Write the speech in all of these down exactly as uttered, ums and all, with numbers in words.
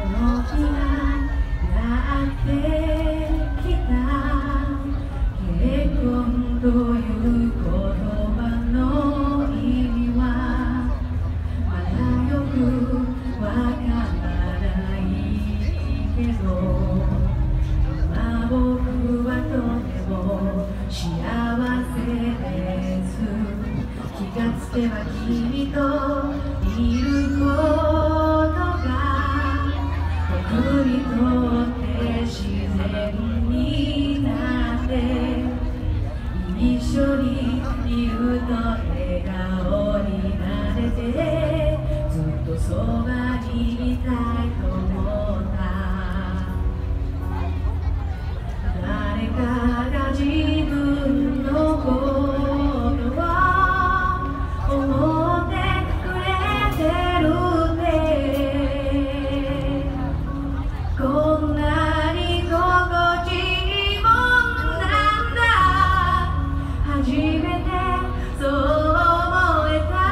の日がやってきた。結婚という言葉の意味はまだよくわからないけど、今僕はとても幸せです。気がつけば君といることが僕にとって自然になって、一緒にいると笑顔になれて、ずっとそばにいたいと思った。誰かが自分のことを思ってくれてるって、こんなに心地いいもんなんだ。初めてそう思えた。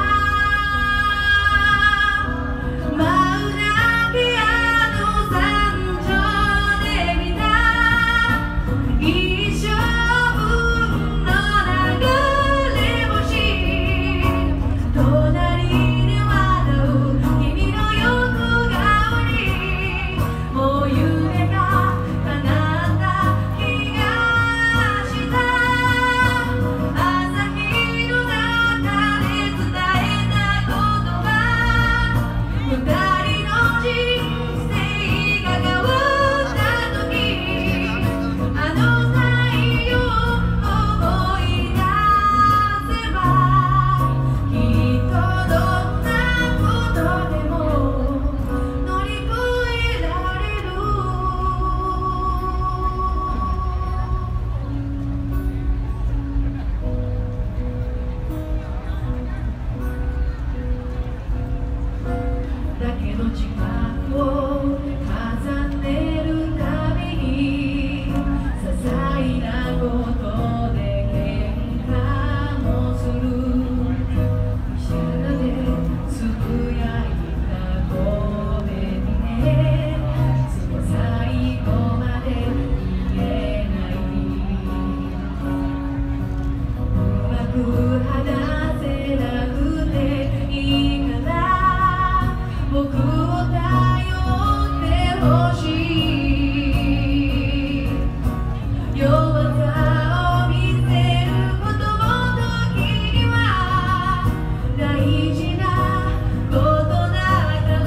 舞うだけあの山頂で見た一生分の流れ星、隣で笑う君の横顔にもう夢が叶った気がした。朝日の中で伝えた言葉、二人の人生が変わった時、あの太陽を思い出せば、きっとどんなことでも乗り越えられる。だけど時間を重ねるたびに些細なことで喧嘩もする。後ろでつぶやいたごめんね、その最後まで言えない。うまく話せなくていいから僕を頼ってほしい。弱さを見せることも時には大事なことだから。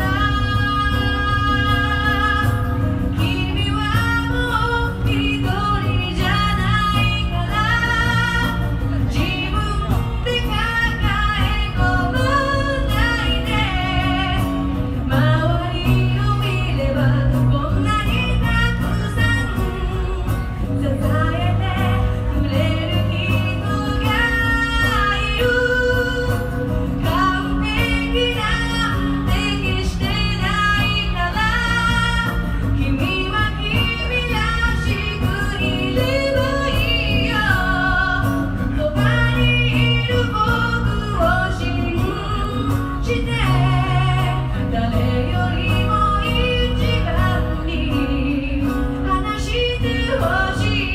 君はもう一人じゃないから、自分で抱え込まないで。周りを見ればこんなにたくさん支えてくれる人がいる。完璧なんて決してないから、君は君らしくいればいいよ。そばにいる僕を信じて、誰よりも一番に話してほしい。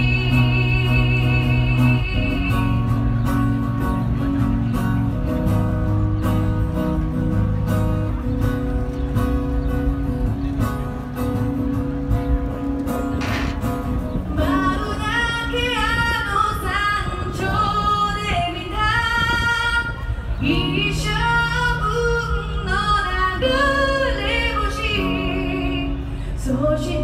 舞うだけあの山頂で見た一生分の流れ星、そして